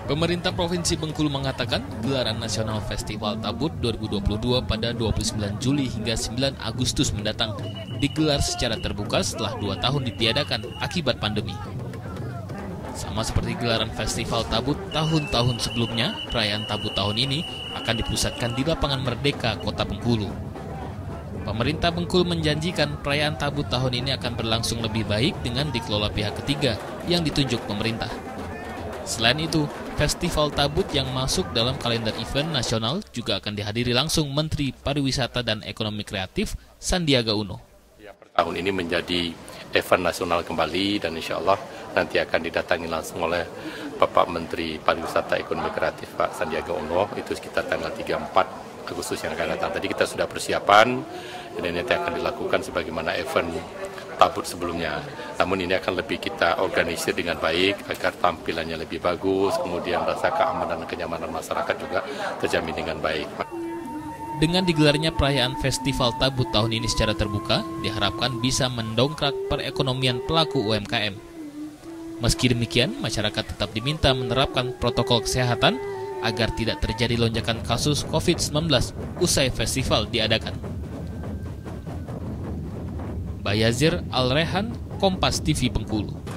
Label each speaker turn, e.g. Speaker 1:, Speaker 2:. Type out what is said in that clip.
Speaker 1: Pemerintah Provinsi Bengkulu mengatakan gelaran Nasional Festival Tabut 2022 pada 29 Juli hingga 9 Agustus mendatang digelar secara terbuka setelah 2 tahun ditiadakan akibat pandemi. Sama seperti gelaran Festival Tabut tahun-tahun sebelumnya, perayaan Tabut tahun ini akan dipusatkan di Lapangan Merdeka, Kota Bengkulu. Pemerintah Bengkulu menjanjikan perayaan Tabut tahun ini akan berlangsung lebih baik dengan dikelola pihak ketiga yang ditunjuk pemerintah. Selain itu, Festival Tabut yang masuk dalam kalender event nasional juga akan dihadiri langsung Menteri Pariwisata dan Ekonomi Kreatif Sandiaga Uno.
Speaker 2: Ya, per tahun ini menjadi event nasional kembali dan insya Allah nanti akan didatangi langsung oleh Bapak Menteri Pariwisata Ekonomi Kreatif Pak Sandiaga Uno, itu sekitar tanggal 3-4 Agustus yang akan datang. Tadi kita sudah persiapan dan nanti akan dilakukan sebagaimana event Tabut sebelumnya. Namun ini akan lebih kita organisir dengan baik agar tampilannya lebih bagus, kemudian rasa keamanan dan kenyamanan masyarakat juga terjamin dengan baik.
Speaker 1: Dengan digelarnya perayaan Festival Tabut tahun ini secara terbuka, diharapkan bisa mendongkrak perekonomian pelaku UMKM. Meski demikian, masyarakat tetap diminta menerapkan protokol kesehatan agar tidak terjadi lonjakan kasus COVID-19 usai festival diadakan. Bayazir Al-Rehan, Kompas TV Bengkulu.